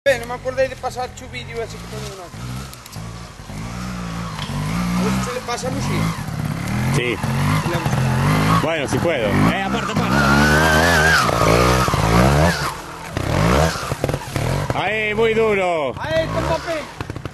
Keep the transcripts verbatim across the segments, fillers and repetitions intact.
Bé, no m'acordé de pasar-te un vídeo ese que tengo una. A ver si se le pasa a Lucía. Sí. Si le gusta. Bueno, si puedo. Eh, aparte, aparte. Ahí, muy duro. Ahí, con papel.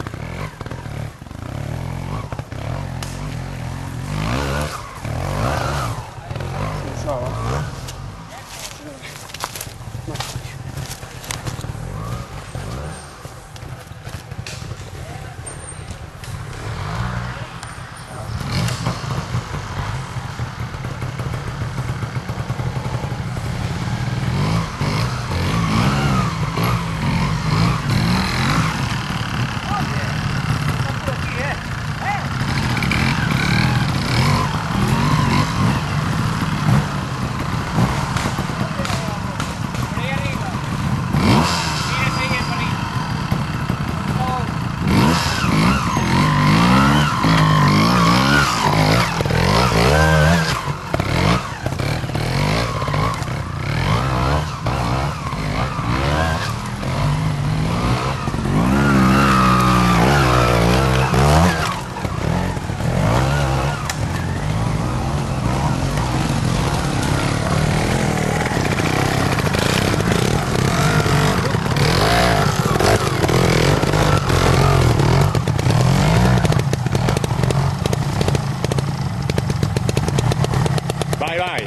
Vai, vai.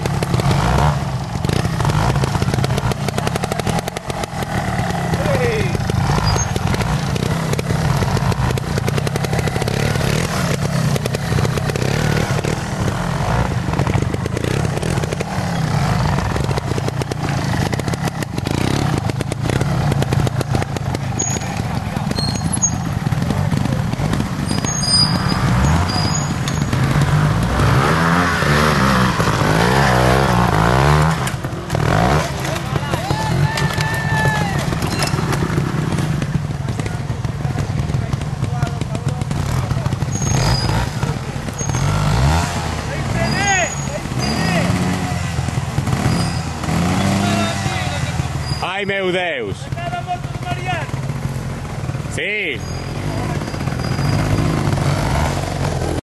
Ai, meu Deus! Acaba a moto de Mariano! Sí!